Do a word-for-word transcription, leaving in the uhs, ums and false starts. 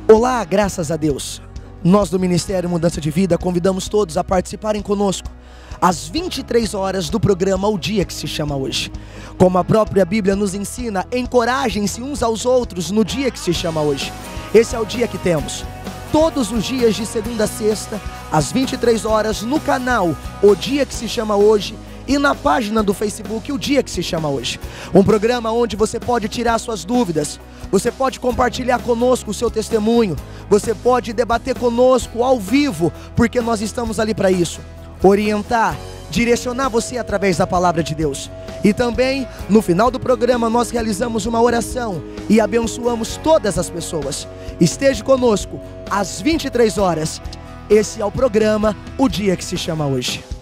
Olá, graças a Deus. Nós do Ministério Mudança de Vida convidamos todos a participarem conosco às vinte e três horas do programa O Dia que se chama hoje. Como a própria Bíblia nos ensina, encorajem-se uns aos outros no dia que se chama hoje. Esse é o dia que temos todos os dias de segunda a sexta, às vinte e três horas, no canal O Dia que se chama hoje e na página do Facebook O Dia que se chama hoje. Um programa onde você pode tirar suas dúvidas, você pode compartilhar conosco o seu testemunho, você pode debater conosco ao vivo, porque nós estamos ali para isso, orientar, direcionar você através da palavra de Deus. E também, no final do programa, nós realizamos uma oração e abençoamos todas as pessoas. Esteja conosco às vinte e três horas. Esse é o programa O Dia que se chama hoje.